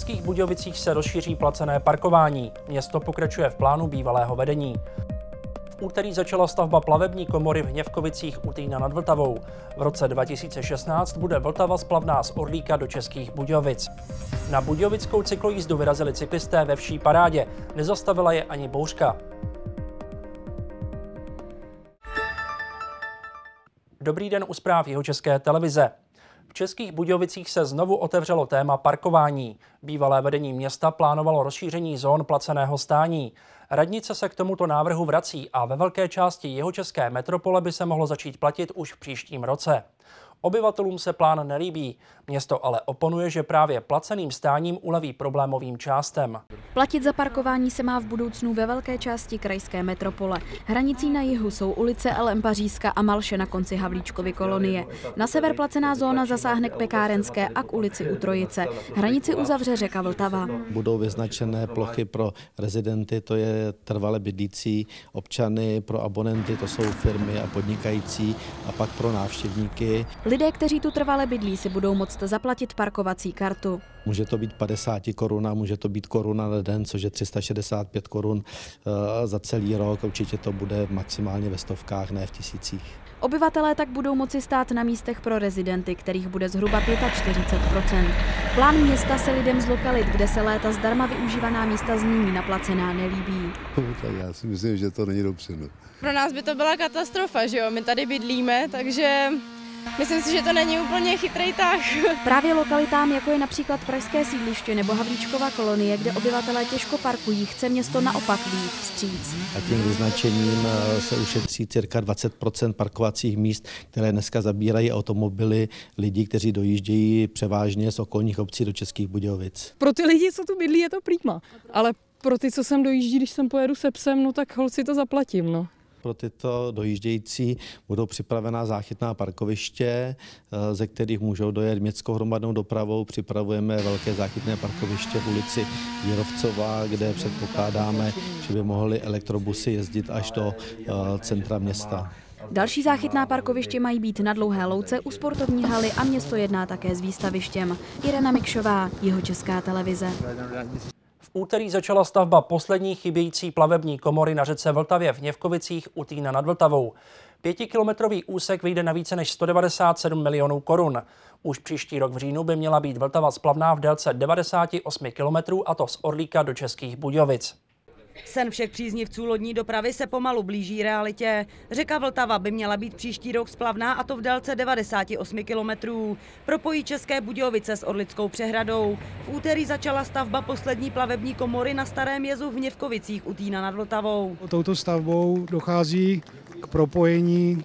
Českých Budějovicích se rozšíří placené parkování. Město pokračuje v plánu bývalého vedení. V úterý začala stavba plavební komory v Hněvkovicích u Týna nad Vltavou. V roce 2016 bude Vltava splavná z Orlíka do Českých Budějovic. Na budějovickou cyklojízdu vyrazili cyklisté ve vší parádě. Nezastavila je ani bouřka. Dobrý den u zpráv Jihočeské televize. V Českých Budějovicích se znovu otevřelo téma parkování. Bývalé vedení města plánovalo rozšíření zón placeného stání. Radnice se k tomuto návrhu vrací a ve velké části jihočeské metropole by se mohlo začít platit už v příštím roce. Obyvatelům se plán nelíbí. Město ale oponuje, že právě placeným stáním uleví problémovým částem. Platit za parkování se má v budoucnu ve velké části krajské metropole. Hranicí na jihu jsou ulice LM Pařížska a Malše na konci Havlíčkovy kolonie. Na sever placená zóna zasáhne k Pekárenské a k ulici u Trojice. Hranici uzavře řeka Vltava. Budou vyznačené plochy pro rezidenty, to je trvale bydlící, občany, pro abonenty, to jsou firmy a podnikající, a pak pro návštěvníky. Lidé, kteří tu trvale bydlí, si budou moct zaplatit parkovací kartu. Může to být 50 koruna, může to být koruna na den, což je 365 korun za celý rok. Určitě to bude maximálně ve stovkách, ne v tisících. Obyvatelé tak budou moci stát na místech pro rezidenty, kterých bude zhruba 45%. Plán města se lidem z lokalit, kde se léta zdarma využívaná místa změní na placená, nelíbí. Tak já si myslím, že to není dobře. No. Pro nás by to byla katastrofa, že jo? My tady bydlíme, takže myslím si, že to není úplně chytrý tah. Právě lokalitám, jako je například Pražské sídliště nebo Havlíčkova kolonie, kde obyvatelé těžko parkují, chce město naopak vyjít vstříc. A tím vyznačením se ušetří cirka 20% parkovacích míst, které dneska zabírají automobily lidí, kteří dojíždějí převážně z okolních obcí do Českých Budějovic. Pro ty lidi, co tu bydlí, je to prima, ale pro ty, co sem dojíždí, když sem pojedu se psem, no tak holci to zaplatím, no. Pro tyto dojíždějící budou připravená záchytná parkoviště, ze kterých můžou dojet městskou hromadnou dopravou. Připravujeme velké záchytné parkoviště v ulici Jirovcová, kde předpokládáme, že by mohly elektrobusy jezdit až do centra města. Další záchytná parkoviště mají být na Dlouhé louce u sportovní haly a město jedná také s výstavištěm. Irena Mikšová, Jihočeská televize. V úterý začala stavba poslední chybějící plavební komory na řece Vltavě v Hněvkovicích u Týna nad Vltavou. 5kilometrový úsek vyjde na více než 197 milionů korun. Už příští rok v říjnu by měla být Vltava splavná v délce 98 kilometrů, a to z Orlíka do Českých Budějovic. Sen všech příznivců lodní dopravy se pomalu blíží realitě. Řeka Vltava by měla být příští rok splavná, a to v délce 98 kilometrů. Propojí České Budějovice s Orlickou přehradou. V úterý začala stavba poslední plavební komory na Starém jezu v Hněvkovicích u Týna nad Vltavou. Touto stavbou dochází k propojení,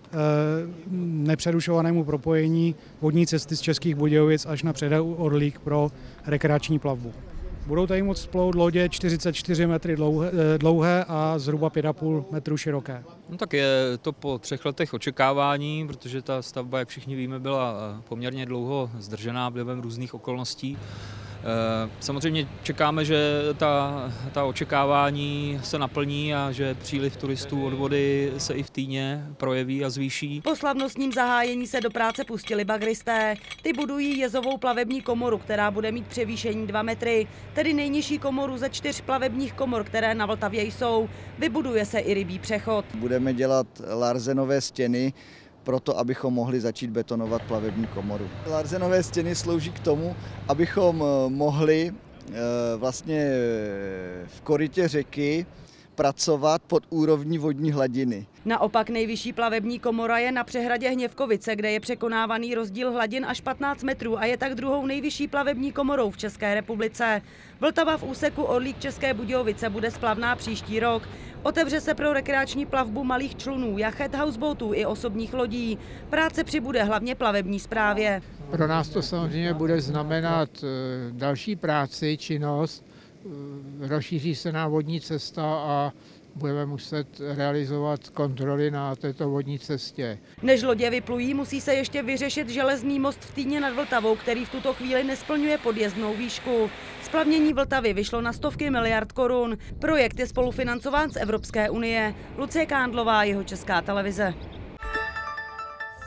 nepřerušovanému propojení vodní cesty z Českých Budějovic až na předahu Orlík pro rekreační plavbu. Budou tady moct splout lodě 44 metry dlouhé a zhruba 5,5 metru široké. No tak je to po 3 letech očekávání, protože ta stavba, jak všichni víme, byla poměrně dlouho zdržená vlivem různých okolností. Samozřejmě čekáme, že ta očekávání se naplní a že příliv turistů od vody se i v Týně projeví a zvýší. Po slavnostním zahájení se do práce pustili bagristé. Ty budují jezovou plavební komoru, která bude mít převýšení 2 metry, tedy nejnižší komoru ze 4 plavebních komor, které na Vltavě jsou. Vybuduje se i rybí přechod. Budeme dělat larzenové stěny, proto abychom mohli začít betonovat plavební komoru. Larzenové stěny slouží k tomu, abychom mohli vlastně v korytě řeky pracovat pod úrovní vodní hladiny. Naopak nejvyšší plavební komora je na přehradě Hněvkovice, kde je překonávaný rozdíl hladin až 15 metrů a je tak druhou nejvyšší plavební komorou v České republice. Vltava v úseku Orlík České Budějovice bude splavná příští rok. Otevře se pro rekreační plavbu malých člunů, jachet, houseboatů i osobních lodí. Práce přibude hlavně plavební správě. Pro nás to samozřejmě bude znamenat další práci, činnost. Rozšíří se nám vodní cesta a budeme muset realizovat kontroly na této vodní cestě. Než lodě vyplují, musí se ještě vyřešit železný most v Týně nad Vltavou, který v tuto chvíli nesplňuje podjezdnou výšku. Splavnění Vltavy vyšlo na stovky miliard korun. Projekt je spolufinancován z Evropské unie. Lucie Kándlová, Jihočeská televize.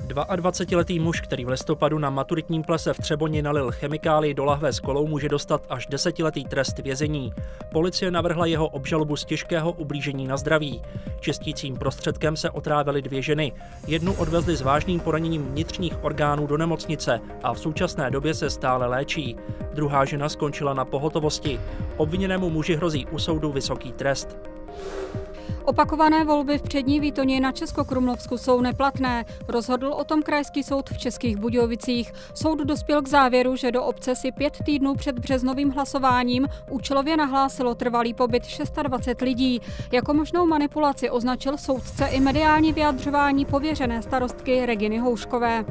22letý muž, který v listopadu na maturitním plese v Třeboni nalil chemikálii do lahve s kolou, může dostat až 10letý trest vězení. Policie navrhla jeho obžalobu z těžkého ublížení na zdraví. Čistícím prostředkem se otrávily 2 ženy. Jednu odvezli s vážným poraněním vnitřních orgánů do nemocnice a v současné době se stále léčí. Druhá žena skončila na pohotovosti. Obviněnému muži hrozí u soudu vysoký trest. Opakované volby v přední Výtoně na Českokrumlovsku jsou neplatné. Rozhodl o tom Krajský soud v Českých Budějovicích. Soud dospěl k závěru, že do obce si 5 týdnů před březnovým hlasováním účelově nahlásilo trvalý pobyt 26 lidí. Jako možnou manipulaci označil soudce i mediální vyjadřování pověřené starostky Reginy Houškové.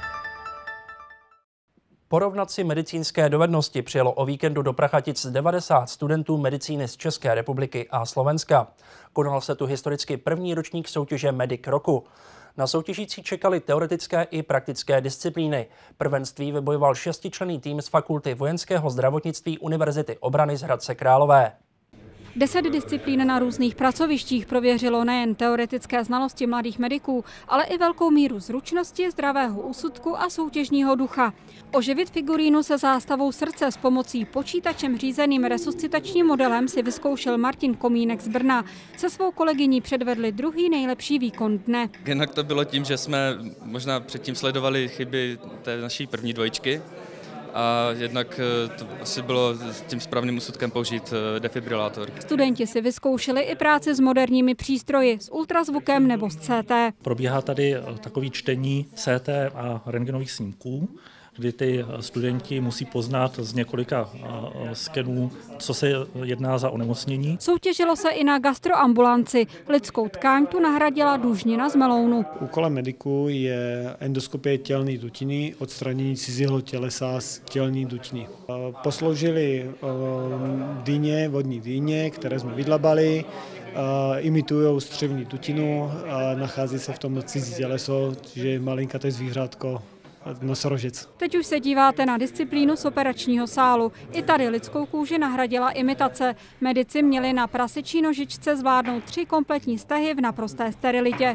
Porovnat si medicínské dovednosti přijelo o víkendu do Prachatic 90 studentů medicíny z České republiky a Slovenska. Konal se tu historicky první ročník soutěže Medic roku. Na soutěžící čekali teoretické i praktické disciplíny. Prvenství vybojoval 6členný tým z Fakulty vojenského zdravotnictví Univerzity obrany z Hradce Králové. 10 disciplín na různých pracovištích prověřilo nejen teoretické znalosti mladých mediků, ale i velkou míru zručnosti, zdravého úsudku a soutěžního ducha. Oživit figurínu se zástavou srdce s pomocí počítačem řízeným resuscitačním modelem si vyzkoušel Martin Komínek z Brna. Se svou kolegyní předvedli druhý nejlepší výkon dne. Jednak to bylo tím, že jsme možná předtím sledovali chyby té naší první dvojčky. A jednak to asi bylo tím správným úsudkem použít defibrilátor. Studenti si vyzkoušeli i práci s moderními přístroji, s ultrazvukem nebo s CT. Probíhá tady takový čtení CT a rentgenových snímků, kdy ty studenti musí poznat z několika skenů, co se jedná za onemocnění. Soutěžilo se i na gastroambulanci. Lidskou tkáň tu nahradila dužnina z melounu. Úkolem mediků je endoskopie tělní dutiny, odstranění cizího tělesa z tělní dutiny. Posloužili dýně, vodní dýně, které jsme vydlabali, imitují střevní dutinu a nachází se v tom cizí těleso, že je malinkaté zvířátko. Nosorožec. Teď už se díváte na disciplínu z operačního sálu. I tady lidskou kůži nahradila imitace. Medici měli na prasečí nožičce zvládnout 3 kompletní stehy v naprosté sterilitě.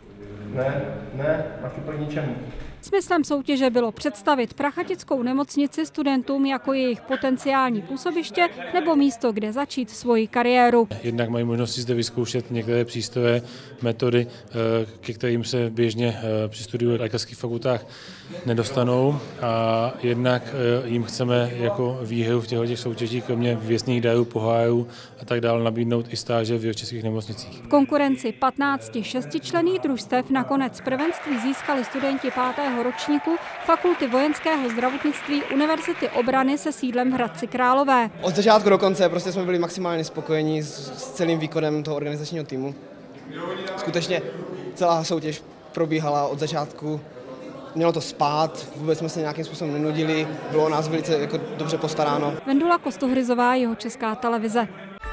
Ne, máš úplně ničemu. Smyslem soutěže bylo představit prachatickou nemocnici studentům jako jejich potenciální působiště nebo místo, kde začít svoji kariéru. Jednak mají možnost si zde vyzkoušet některé přístroje, metody, ke kterým se běžně při studiu v lékařských fakultách nedostanou, a jednak jim chceme jako výhru v těch soutěžích, kromě věcných darů, pohárů a tak dále, nabídnout i stáže v českých nemocnicích. V konkurenci 15 6členných družstev nakonec prvenství získali studenti 5. ročníku Fakulty vojenského zdravotnictví Univerzity obrany se sídlem v Hradci Králové. Od začátku do konce prostě jsme byli maximálně spokojení s celým výkonem toho organizačního týmu. Skutečně celá soutěž probíhala od začátku. Mělo to spát, vůbec jsme se nějakým způsobem nenudili, bylo o nás velice dobře postaráno. Vendula Kostohryzová, Jihočeská televize.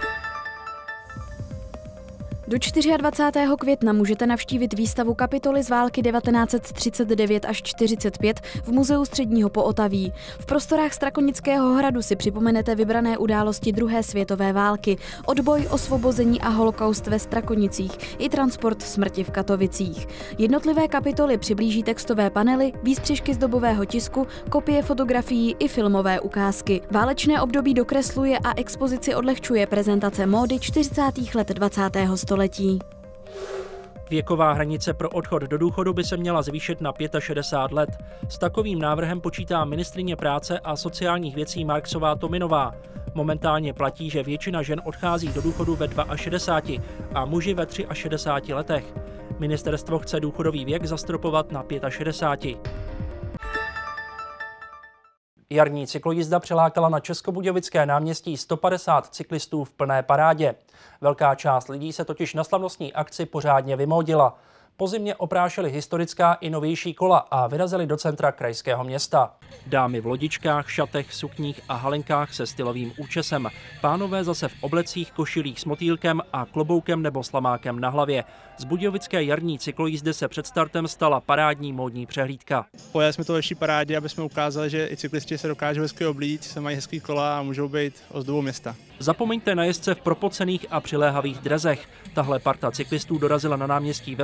Do 24. května můžete navštívit výstavu kapitoly z války 1939 až 45 v Muzeu Středního Pootaví. V prostorách Strakonického hradu si připomenete vybrané události druhé světové války, odboj, osvobození a holokaust ve Strakonicích i transport smrti v Katovicích. Jednotlivé kapitoly přiblíží textové panely, výstřižky z dobového tisku, kopie fotografií i filmové ukázky. Válečné období dokresluje a expozici odlehčuje prezentace módy 40. let 20. století. Věková hranice pro odchod do důchodu by se měla zvýšit na 65 let. S takovým návrhem počítá ministryně práce a sociálních věcí Marksová Tominová. Momentálně platí, že většina žen odchází do důchodu ve 62 a muži ve 63 letech. Ministerstvo chce důchodový věk zastropovat na 65. Jarní cyklojízda přilákala na Českobudějovické náměstí 150 cyklistů v plné parádě. Velká část lidí se totiž na slavnostní akci pořádně vymodila. Po zimě oprášili historická i novější kola a vyrazili do centra krajského města. Dámy v lodičkách, šatech, sukních a halenkách se stylovým účesem. Pánové zase v oblecích, košilích s motýlkem a kloboukem nebo slamákem na hlavě. Z budějovické jarní cyklojízdy se před startem stala parádní módní přehlídka. Pojeli jsme to ve vší parádě, aby jsme ukázali, že i cyklisti se dokážou hezky oblít, se mají hezký kola a můžou být ozdobou města. Zapomeňte na jezdce v propocených a přiléhavých drezech. Tahle parta cyklistů dorazila na náměstí ve vzdušném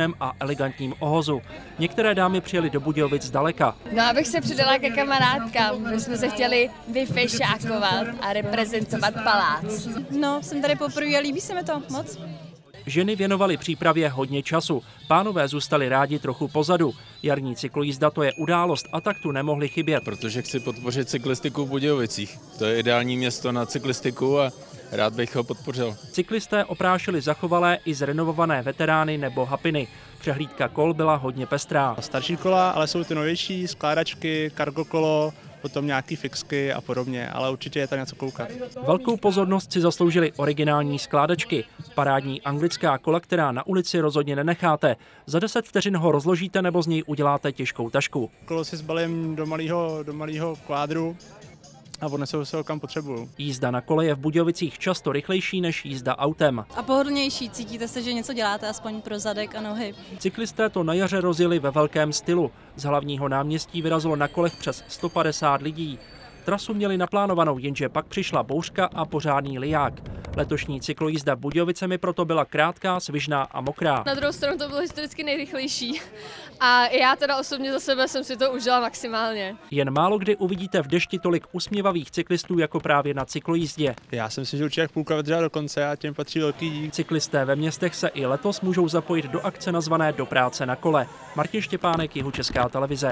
úsměvem a elegantním ohozu. Některé dámy přijeli do Budějovic zdaleka. No, abych se přidala ke kamarádkám. My jsme se chtěli vyfešákovat a reprezentovat palác. No, jsem tady poprvé a líbí se mi to moc. Ženy věnovaly přípravě hodně času. Pánové zůstali rádi trochu pozadu. Jarní cyklojízda to je událost a tak tu nemohli chybět. Protože chci podpořit cyklistiku v Budějovicích. To je ideální město na cyklistiku a rád bych ho podpořil. Cyklisté oprášili zachovalé i zrenovované veterány nebo hapiny. Přehlídka kol byla hodně pestrá. Starší kola, ale jsou ty novější, skládačky, cargo kolo, potom nějaký fixky a podobně, ale určitě je tam něco koukat. Velkou pozornost si zasloužily originální skládačky. Parádní anglická kola, která na ulici rozhodně nenecháte. Za 10 vteřin ho rozložíte nebo z něj uděláte těžkou tašku. Kolo si zbalím do malého kvádru a odnesou se ho kam potřebuju. Jízda na kole je v Budějovicích často rychlejší než jízda autem. A pohodlnější, cítíte se, že něco děláte aspoň pro zadek a nohy. Cyklisté to na jaře rozjeli ve velkém stylu. Z hlavního náměstí vyrazilo na kolech přes 150 lidí. Trasu měli naplánovanou, jenže pak přišla bouřka a pořádný liják. Letošní cyklojízda Budějovicemi proto byla krátká, svižná a mokrá. Na druhou stranu to bylo historicky nejrychlejší a já teda osobně za sebe jsem si to užila maximálně. Jen málo kdy uvidíte v dešti tolik usměvavých cyklistů jako právě na cyklojízdě. Já si myslím, že určitě půlka vydržela do konce a těm patří velký dík. Cyklisté ve městech se i letos můžou zapojit do akce nazvané Do práce na kole. Martin Štěpánek, Jihočeská televize.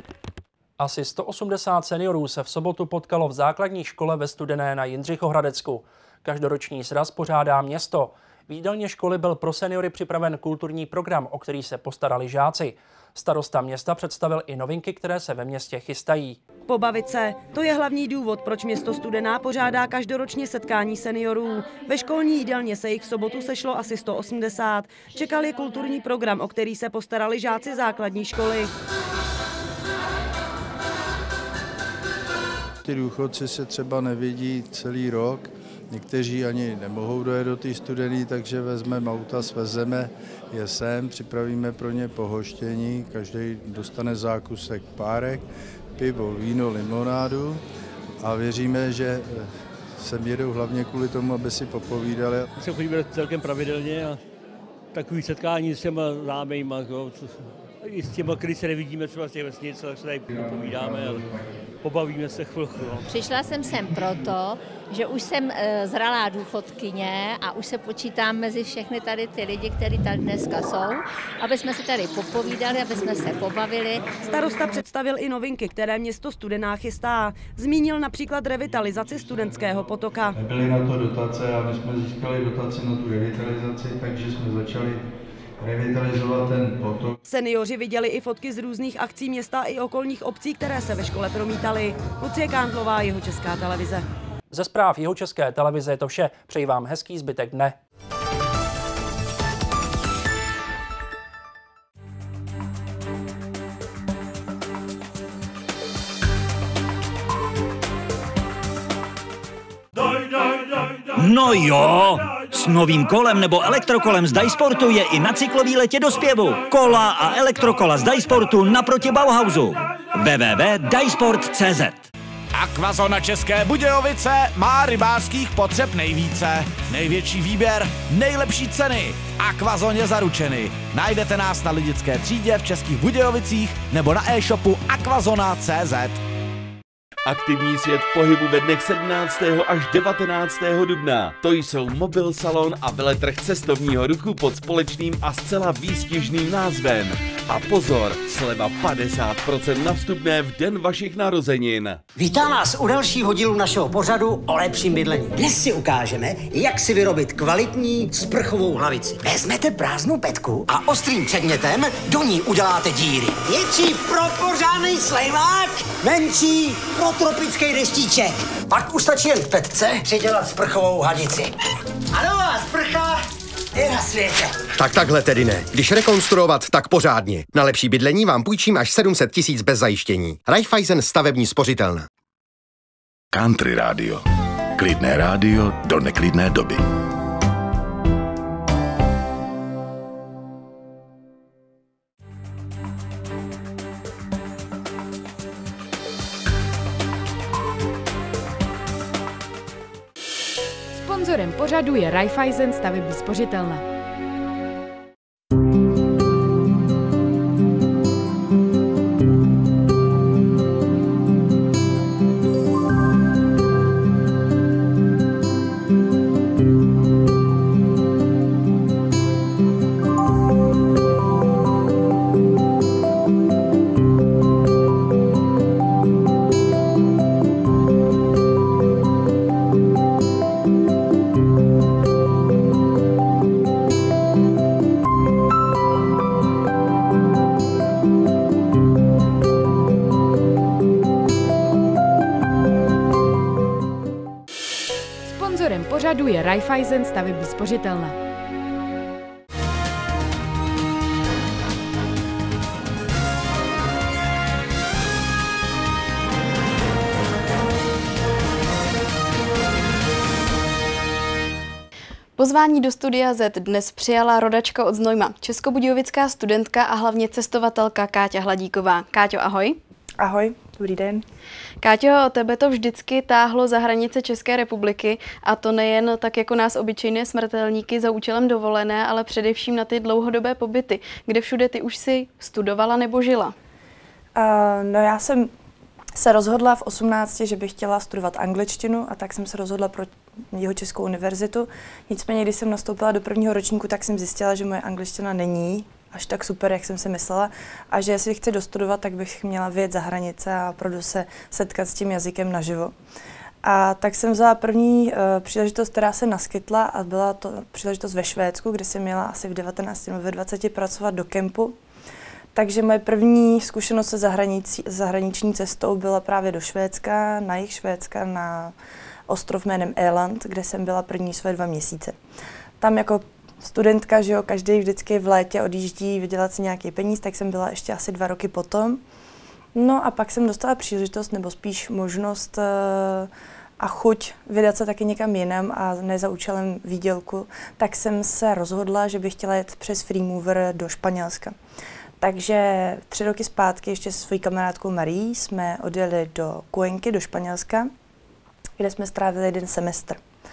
Asi 180 seniorů se v sobotu potkalo v základní škole ve Studené na Jindřichohradecku. Každoroční sraz pořádá město. V jídelně školy byl pro seniory připraven kulturní program, o který se postarali žáci. Starosta města představil i novinky, které se ve městě chystají. Pobavit se, to je hlavní důvod, proč město Studená pořádá každoročně setkání seniorů. Ve školní jídelně se jich v sobotu sešlo asi 180. Čekal je kulturní program, o který se postarali žáci základní školy. Ty důchodci se třeba nevidí celý rok, někteří ani nemohou dojet do té Studený, takže vezmeme auta, svezeme je sem, připravíme pro ně pohoštění, každý dostane zákusek párek, pivo, víno, limonádu a věříme, že sem jedou hlavně kvůli tomu, aby si popovídali. Se chodíme celkem pravidelně a takový setkání s těma známejma, i s těma, který se nevidíme třeba z těch vesnic, tak se tady popovídáme a pobavíme se chvilku. No. Přišla jsem sem proto, že už jsem zralá důchodkyně a už se počítám mezi všechny tady ty lidi, kteří tady dneska jsou, aby jsme si tady popovídali, aby jsme se pobavili. Starosta představil i novinky, které město Studená chystá. Zmínil například revitalizaci Studentského potoka. Nebyly na to dotace a my jsme získali dotaci na tu revitalizaci, takže jsme začali revitalizovat ten potok. Seniori viděli i fotky z různých akcí města i okolních obcí, které se ve škole promítaly. Lucie Kándlová, Jihočeská televize. Ze zpráv Jihočeské televize je to vše. Přeji vám hezký zbytek dne. No jo, s novým kolem nebo elektrokolem z Dajsportu je i na cyklový letě do zpěvu. Kola a elektrokola z Dajsportu naproti Bauhausu. www.dajsport.cz. Aquazona České Budějovice má rybářských potřeb nejvíce. Největší výběr, nejlepší ceny. Aquazoně zaručeny. Najdete nás na Lidické třídě v Českých Budějovicích nebo na e-shopu aquazona.cz. Aktivní svět pohybu ve dnech 17. až 19. dubna. To jsou Mobil Salon a veletrh cestovního ruchu pod společným a zcela výstižným názvem. A pozor, sleva 50% na vstupné v den vašich narozenin. Vítá nás u dalšího dílu našeho pořadu o lepším bydlení. Dnes si ukážeme, jak si vyrobit kvalitní sprchovou hlavici. Vezmete prázdnou petku a ostrým předmětem do ní uděláte díry. Větší pro pořádný slejvák, menší pro tropický deštíček. Pak už stačí jen v petce přidělat sprchovou hadici. A nová sprcha je na světě. Tak takhle tedy ne. Když rekonstruovat, tak pořádně. Na lepší bydlení vám půjčím až 700 000 bez zajištění. Raiffeisen stavební spořitelna. Country rádio. Klidné rádio do neklidné doby. Sponzorem pořadu je Raiffeisen stavební spořitelna. Sponzorem pořadu je Raiffeisen stavební spořitelna. Pozvání do Studia Z dnes přijala rodačka od Znojma, českobudějovická studentka a hlavně cestovatelka Káťa Hladíková. Káťo, ahoj. Ahoj, dobrý den. Káťo, tebe to vždycky táhlo za hranice České republiky a to nejen tak jako nás obyčejné smrtelníky za účelem dovolené, ale především na ty dlouhodobé pobyty. Kde všude ty už si studovala nebo žila? No já jsem se rozhodla v 18, že bych chtěla studovat angličtinu a tak jsem se rozhodla pro Jihočeskou univerzitu. Nicméně, když jsem nastoupila do prvního ročníku, tak jsem zjistila, že moje angličtina není až tak super, jak jsem si myslela a že jestli chci dostudovat, tak bych měla vyjet za hranice a opravdu se setkat s tím jazykem naživo. A tak jsem vzala první příležitost, která se naskytla a byla to příležitost ve Švédsku, kde jsem měla asi v 19 nebo ve 20 pracovat do kempu. Takže moje první zkušenost se zahraniční cestou byla právě do Švédska, na jih Švédska, na ostrov jménem Öland, kde jsem byla první své 2 měsíce. Tam jako studentka, že jo, každý vždycky v létě odjíždí vydělat si nějaký peníz, tak jsem byla ještě asi 2 roky potom. No a pak jsem dostala příležitost, nebo spíš možnost a chuť vydat se taky někam jinam a ne za účelem výdělku, tak jsem se rozhodla, že bych chtěla jet přes Freemover do Španělska. Takže 3 roky zpátky ještě se svojí kamarádkou Marí jsme odjeli do Cuenky, do Španělska, kde jsme strávili 1 semestr.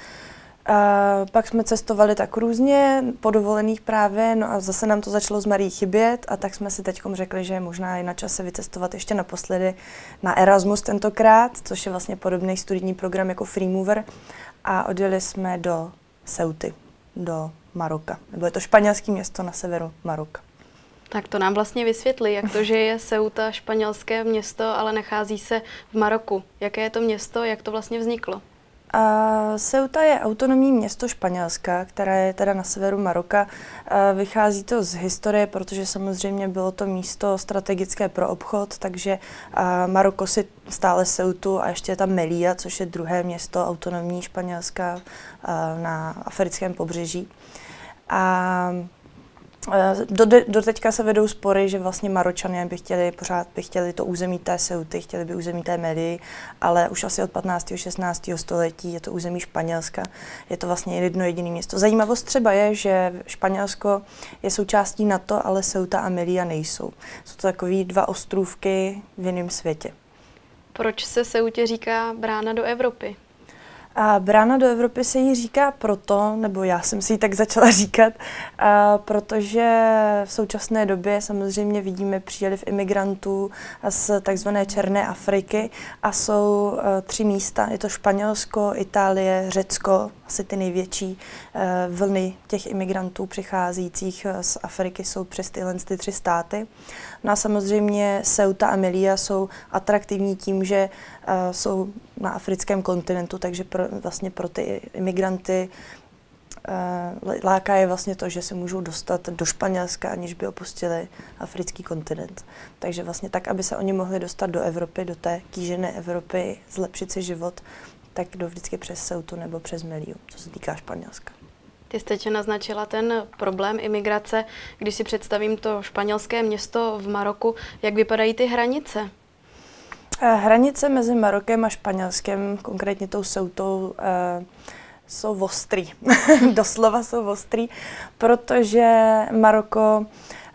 Pak jsme cestovali tak různě, po dovolených právě, no a zase nám to začalo s Marí chybět a tak jsme si teďkom řekli, že možná je na čase vycestovat ještě naposledy na Erasmus tentokrát, což je vlastně podobný studijní program jako Freemover a odjeli jsme do Ceuty, do Maroka, nebo je to španělské město na severu Maroka. Tak to nám vlastně vysvětlí, jak to, že je Ceuta španělské město, ale nachází se v Maroku. Jaké je to město, jak to vlastně vzniklo? Ceuta je autonomní město Španělska, které je teda na severu Maroka. Vychází to z historie, protože samozřejmě bylo to místo strategické pro obchod, takže Maroko si stále Ceutu a ještě je tam Melilla, což je druhé město autonomní Španělska na africkém pobřeží. Do teďka se vedou spory, že vlastně Maročané pořád by chtěli to území té Ceuty, chtěli by území té Melilly, ale už asi od 15. 16. století je to území Španělska. Je to vlastně jedno jediné město. Zajímavost třeba je, že Španělsko je součástí NATO, ale Ceuta a Melilla nejsou. Jsou to takový 2 ostrůvky v jiném světě. Proč se Ceutě říká brána do Evropy? A brána do Evropy se jí říká proto, nebo já jsem si ji tak začala říkat, protože v současné době samozřejmě vidíme příliv imigrantů z takzvané Černé Afriky a jsou 3 místa. Je to Španělsko, Itálie, Řecko, asi ty největší vlny těch imigrantů přicházejících z Afriky jsou přes tyhle 3 státy. No a samozřejmě Ceuta a Melilla jsou atraktivní tím, že jsou na africkém kontinentu, takže vlastně pro ty imigranty láká je vlastně to, že se můžou dostat do Španělska, aniž by opustili africký kontinent. Takže vlastně tak, aby se oni mohli dostat do Evropy, do té kýžené Evropy, zlepšit si život, tak jdou vždycky přes Ceutu nebo přes Melillu, co se týká Španělska. Ty jste naznačila ten problém imigrace. Když si představím to španělské město v Maroku, jak vypadají ty hranice? Hranice mezi Marokem a Španělskem, konkrétně tou Ceutou, jsou ostrý. Doslova jsou ostrý, protože Maroko,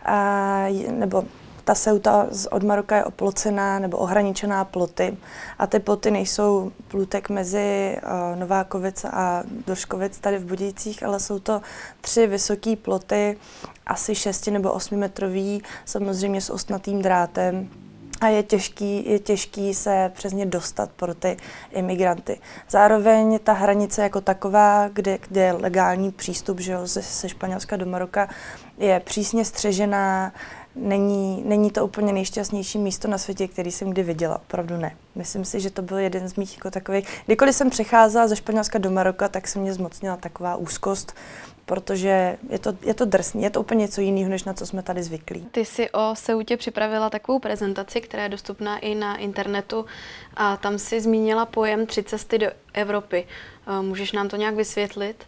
nebo ta Ceuta od Maroka je oplocená nebo ohraničená ploty a ty ploty nejsou plůtek mezi Novákovic a Doškovic tady v Budějcích, ale jsou to 3 vysoké ploty, asi 6 nebo 8 metrový, samozřejmě s ostnatým drátem. A je těžký se přes ně dostat pro ty imigranty. Zároveň ta hranice jako taková, kde je legální přístup, že jo, ze Španělska do Maroka, je přísně střežená, není to úplně nejšťastnější místo na světě, který jsem kdy viděla. Opravdu ne. Myslím si, že to byl jeden z mých jako takových... Kdykoliv jsem přecházela ze Španělska do Maroka, tak se mě zmocnila taková úzkost, protože je to drsný, je to úplně něco jiného, než na co jsme tady zvyklí. Ty si o Ceutě připravila takovou prezentaci, která je dostupná i na internetu a tam si zmínila pojem 3 cesty do Evropy. Můžeš nám to nějak vysvětlit?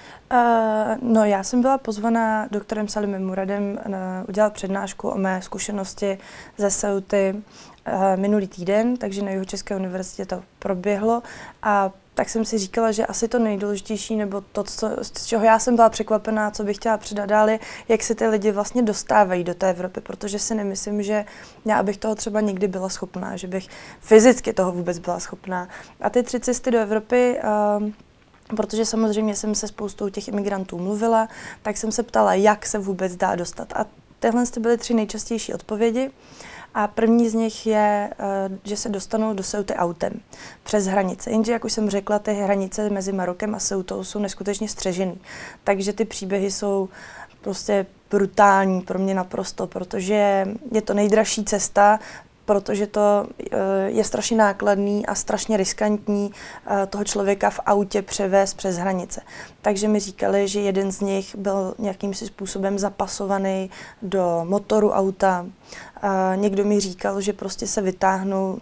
No, já jsem byla pozvaná doktorem Salimem Muradem udělat přednášku o mé zkušenosti ze Ceuty minulý týden, takže na Jihočeské univerzitě to proběhlo a tak jsem si říkala, že asi to nejdůležitější, nebo to, z čeho já jsem byla překvapená, co bych chtěla předat dál, je, jak se ty lidi vlastně dostávají do té Evropy, protože si nemyslím, že já bych toho třeba někdy byla schopná, že bych fyzicky toho vůbec byla schopná. A ty 3 cesty do Evropy, protože samozřejmě jsem se spoustou těch imigrantů mluvila, tak jsem se ptala, jak se vůbec dá dostat. A tyhle byly 3 nejčastější odpovědi. A první z nich je, že se dostanou do Ceuty autem přes hranice. Jenže, jak už jsem řekla, ty hranice mezi Marokem a Ceutou jsou neskutečně střežený. Takže ty příběhy jsou prostě brutální pro mě naprosto, protože je to nejdražší cesta, protože to je strašně nákladný a strašně riskantní toho člověka v autě převést přes hranice. Takže mi říkali, že jeden z nich byl nějakým způsobem zapasovaný do motoru auta. Někdo mi říkal, že prostě se vytáhnou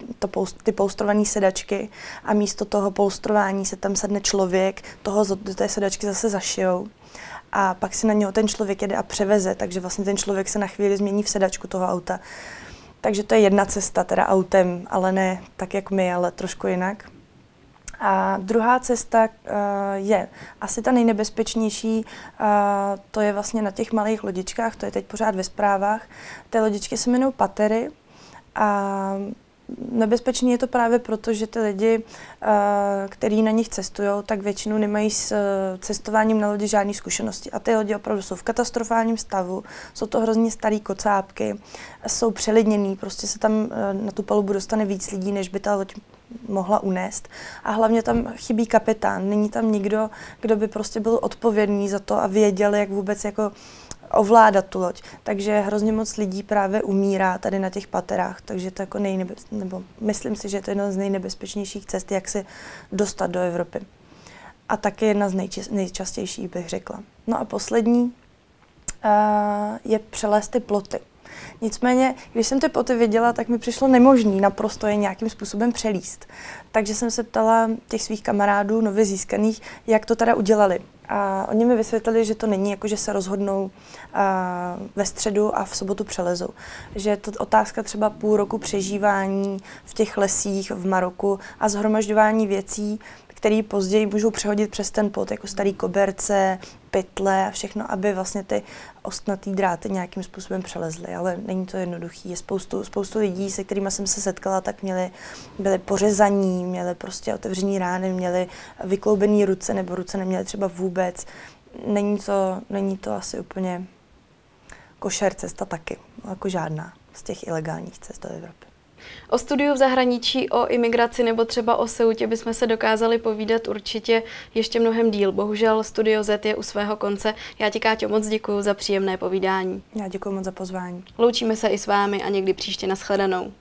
ty polstrované sedačky a místo toho polstrování se tam sedne člověk, toho do té sedačky zase zašijou. A pak si na něho ten člověk jede a převeze, takže vlastně ten člověk se na chvíli změní v sedačku toho auta. Takže to je jedna cesta, teda autem, ale ne tak, jak my, ale trošku jinak. A druhá cesta je asi ta nejnebezpečnější, to je vlastně na těch malých lodičkách, to je teď pořád ve zprávách. Ty lodičky se jmenují patery a nebezpečný je to právě proto, že ty lidi, kteří na nich cestují, tak většinou nemají s cestováním na lodi žádné zkušenosti. A ty lodi opravdu jsou v katastrofálním stavu, jsou to hrozně starý kocápky, jsou přelidněný, prostě se tam na tu palubu dostane víc lidí, než by ta loď mohla unést. A hlavně tam chybí kapitán, není tam nikdo, kdo by prostě byl odpovědný za to a věděl, jak vůbec jako ovládat tu loď. Takže hrozně moc lidí právě umírá tady na těch paterách, takže to jako nebo myslím si, že je to jedna z nejnebezpečnějších cest, jak se dostat do Evropy. A taky jedna z nejčastějších, bych řekla. No a poslední je přelézt ty ploty. Nicméně, když jsem ty ploty viděla, tak mi přišlo nemožný naprosto je nějakým způsobem přelíst. Takže jsem se ptala těch svých kamarádů, nově získaných, jak to teda udělali. A oni mi vysvětlili, že to není jako, že se rozhodnou ve středu a v sobotu přelezou. Že je to otázka třeba půl roku přežívání v těch lesích v Maroku a shromažďování věcí, které později můžou přehodit přes ten plot, jako starý koberce, pytle a všechno, aby vlastně ty ostnatý dráty nějakým způsobem přelezly. Ale není to jednoduché. Je spoustu lidí, se kterými jsem se setkala, tak byli pořezaní, měli prostě otevřený rány, měli vykloubený ruce, nebo ruce neměli třeba vůbec. Není to asi úplně košer cesta taky, jako žádná z těch ilegálních cest do Evropy. O studiu v zahraničí, o imigraci nebo třeba o Ceutě bychom se dokázali povídat určitě ještě mnohem díl. Bohužel Studio Z je u svého konce. Já ti, Káťo, moc děkuju za příjemné povídání. Já děkuju moc za pozvání. Loučíme se i s vámi a někdy příště nashledanou.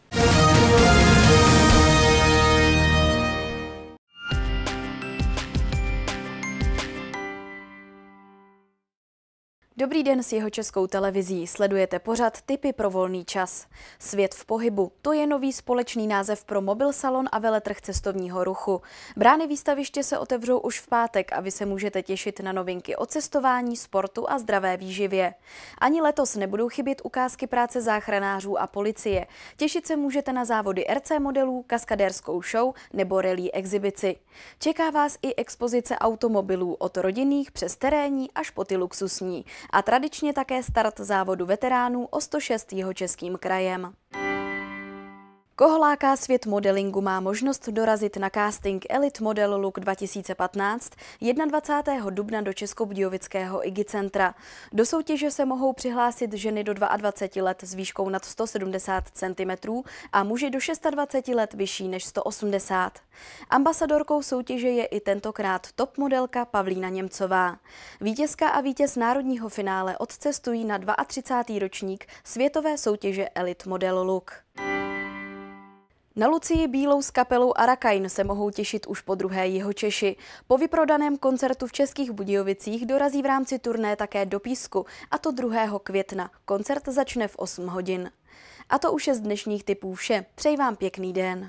Dobrý den s Jihočeskou televizí. Sledujete pořad Tipy pro volný čas. Svět v pohybu, to je nový společný název pro Mobil Salon a veletrh cestovního ruchu. Brány výstaviště se otevřou už v pátek a vy se můžete těšit na novinky o cestování, sportu a zdravé výživě. Ani letos nebudou chybět ukázky práce záchranářů a policie. Těšit se můžete na závody RC modelů, kaskadérskou show nebo rally exibici. Čeká vás i expozice automobilů od rodinných přes terénní až po ty luxusní. A tradičně také start závodu veteránů o 106 Jihočeským krajem. Koho láká svět modelingu, má možnost dorazit na casting Elite Model Look 2015 21. dubna do Českobudějovického IGI centra. Do soutěže se mohou přihlásit ženy do 22 let s výškou nad 170 cm a muži do 26 let vyšší než 180. Ambasadorkou soutěže je i tentokrát top modelka Pavlína Němcová. Vítězka a vítěz národního finále odcestují na 32. ročník světové soutěže Elite Model Look. Na Lucii Bílou s kapelou Arakain se mohou těšit už po druhé Jihočeši. Po vyprodaném koncertu v Českých Budějovicích dorazí v rámci turné také do Písku, a to 2. května. Koncert začne v 8 hodin. A to už je z dnešních tipů vše. Přeji vám pěkný den.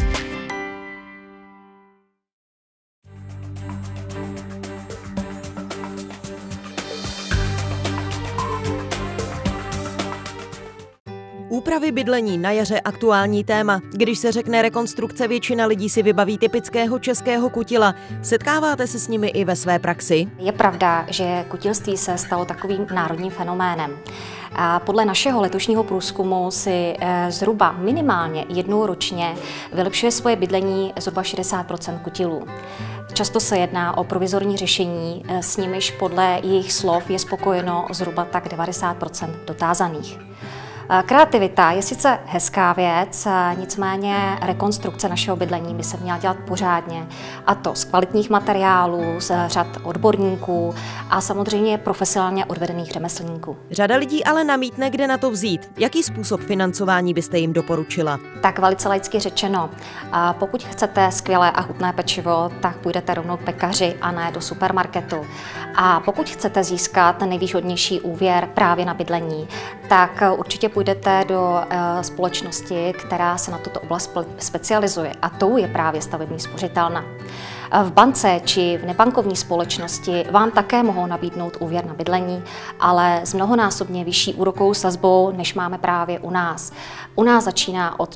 Úpravy bydlení na jaře aktuální téma. Když se řekne rekonstrukce, většina lidí si vybaví typického českého kutila. Setkáváte se s nimi i ve své praxi? Je pravda, že kutilství se stalo takovým národním fenoménem. A podle našeho letošního průzkumu si zhruba minimálně jednou ročně vylepšuje svoje bydlení zhruba 60% kutilů. Často se jedná o provizorní řešení, s nimiž podle jejich slov je spokojeno zhruba tak 90% dotázaných. Kreativita je sice hezká věc, nicméně rekonstrukce našeho bydlení by se měla dělat pořádně, a to z kvalitních materiálů, z řad odborníků a samozřejmě profesionálně odvedených řemeslníků. Řada lidí ale namítne, kde na to vzít. Jaký způsob financování byste jim doporučila? Tak velice laicky řečeno, pokud chcete skvělé a chutné pečivo, tak půjdete rovnou k pekaři a ne do supermarketu. A pokud chcete získat nejvýhodnější úvěr právě na bydlení, tak určitě půjdete do společnosti, která se na tuto oblast specializuje, a tou je právě stavební spořitelna. V bance či v nebankovní společnosti vám také mohou nabídnout úvěr na bydlení, ale s mnohonásobně vyšší úrokovou sazbou, než máme právě u nás. U nás začíná od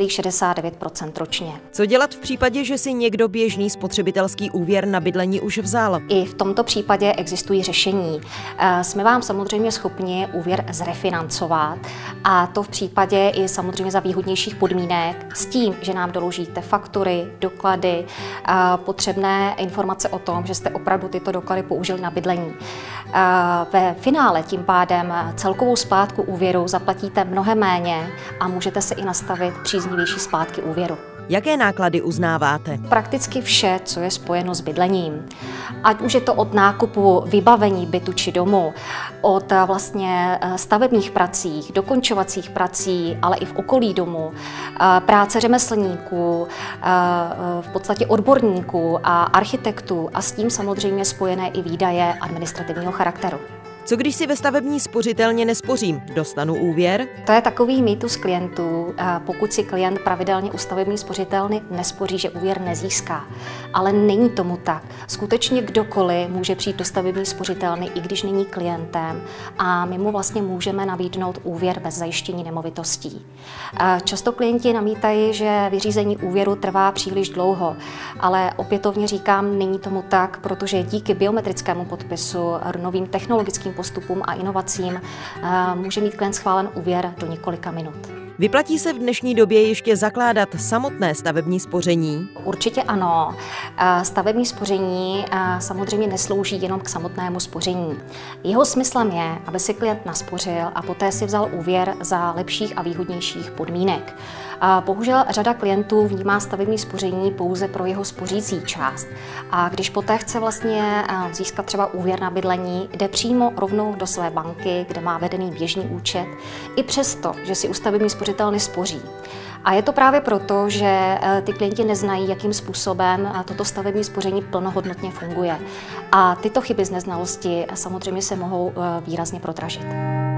4,69% ročně. Co dělat v případě, že si někdo běžný spotřebitelský úvěr na bydlení už vzal? I v tomto případě existují řešení. Jsme vám samozřejmě schopni úvěr zrefinancovat, a to v případě i samozřejmě za výhodnějších podmínek, s tím, že nám doložíte faktury, doklady, potřebné informace o tom, že jste opravdu tyto doklady použili na bydlení. Ve finále tím pádem celkovou splátku úvěru zaplatíte mnohem méně a můžete si i nastavit příznivější splátky úvěru. Jaké náklady uznáváte? Prakticky vše, co je spojeno s bydlením. Ať už je to od nákupu vybavení bytu či domu, od vlastně stavebních prací, dokončovacích prací, ale i v okolí domu, práce řemeslníků, v podstatě odborníků a architektů, a s tím samozřejmě spojené i výdaje administrativního charakteru. Co když si ve stavební spořitelně nespořím? Dostanu úvěr? To je takový mýtus klientů. Pokud si klient pravidelně u stavební spořitelny nespoří, že úvěr nezíská. Ale není tomu tak. Skutečně kdokoliv může přijít do stavební spořitelny, i když není klientem, a my mu vlastně můžeme nabídnout úvěr bez zajištění nemovitostí. Často klienti namítají, že vyřízení úvěru trvá příliš dlouho, ale opětovně říkám, není tomu tak, protože díky biometrickému podpisu, novým technologickým postupům a inovacím může mít klient schválen úvěr do několika minut. Vyplatí se v dnešní době ještě zakládat samotné stavební spoření? Určitě ano. Stavební spoření samozřejmě neslouží jenom k samotnému spoření. Jeho smyslem je, aby si klient naspořil a poté si vzal úvěr za lepších a výhodnějších podmínek. Bohužel řada klientů vnímá stavební spoření pouze pro jeho spořící část. A když poté chce vlastně získat třeba úvěr na bydlení, jde přímo rovnou do své banky, kde má vedený běžný účet, i přesto, že si u stavební spořitelny spoří. A je to právě proto, že ty klienti neznají, jakým způsobem toto stavební spoření plnohodnotně funguje. A tyto chyby z neznalosti samozřejmě se mohou výrazně prodražit.